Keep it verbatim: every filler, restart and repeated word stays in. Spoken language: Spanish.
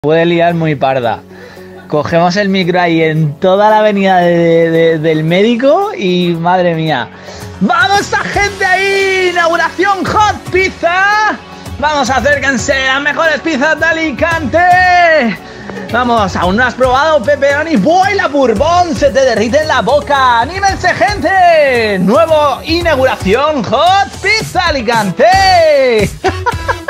Puede liar muy parda. Cogemos el micro ahí en toda la avenida de, de, del médico y madre mía. ¡Vamos esa gente ahí! ¡Inauguración Hot Pizza! ¡Vamos, acérquense! ¡Las mejores pizzas de Alicante! Vamos, ¿aún no has probado pepperoni? ¡Boy, la bourbon! ¡Se te derrite en la boca! ¡Anímense, gente! ¡Nuevo inauguración Hot Pizza Alicante!